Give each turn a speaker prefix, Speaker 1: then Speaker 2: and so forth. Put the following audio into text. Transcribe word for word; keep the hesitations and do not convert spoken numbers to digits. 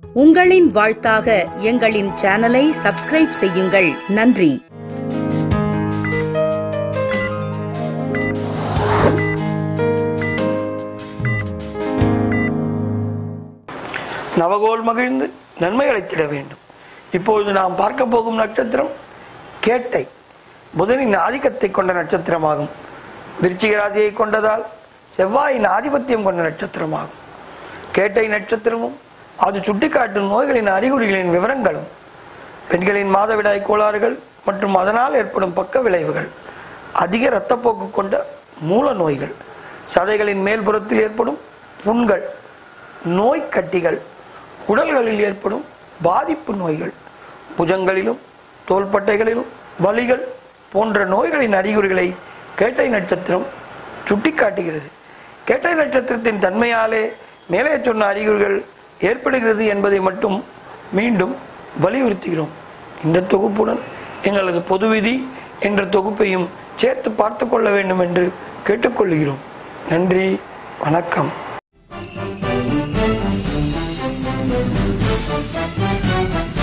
Speaker 1: உங்களின் வாழ்த்தாக எங்களின் சேனலை சப்ஸ்கிரைப் செய்யுங்கள். நன்றி.
Speaker 2: நவகோள் மகிழ்ந்து நன்மைகளை திட வேண்டும். இப்பொழுது நாம் பார்க்க போகும் நட்சத்திரம் கேட்டை. புதனின் ஆதிக்கத்தை கொண்ட நட்சத்திரமாகும். விருச்சிக ராசியை கொண்டதால் செவ்வாயின் ஆதிபத்தியம் கொண்ட நட்சத்திரமாகும். கேட்டை நட்சத்திரமும் அது சுட்டிக்காட்டும் நோய்களின் அறிகுறிகளின் விவரங்களும் பெண்களின் மாதவிடாய் கோளாறுகள் மற்றும் அதனால் ஏற்படும் பக்க விளைவுகள், அதிக இரத்தப்போக்கு கொண்ட மூல நோய்கள், சதைகளின் மேல்புறத்தில் ஏற்படும் புண்கள், நோய் கட்டிகள், உடல்களில் ஏற்படும் பாதிப்பு நோய்கள், புஜங்களிலும் தோள்பட்டைகளிலும் வலிகள் போன்ற நோய்களின் அறிகுறிகளை கேட்டை நட்சத்திரம் சுட்டிக்காட்டுகிறது. கேட்டை நட்சத்திரத்தின் தன்மையாலே மேலே சொன்ன அறிகுறிகள் ஏற்படுகிறது என்பதை மட்டும் மீண்டும் வலியுறுத்துகிறோம். இந்த தொகுப்புடன் எங்களது பொது விதி என்ற தொகுப்பையும் சேர்த்து பார்த்து கொள்ள வேண்டும் என்று கேட்டுக்கொள்கிறோம். நன்றி, வணக்கம்.
Speaker 3: Thank you.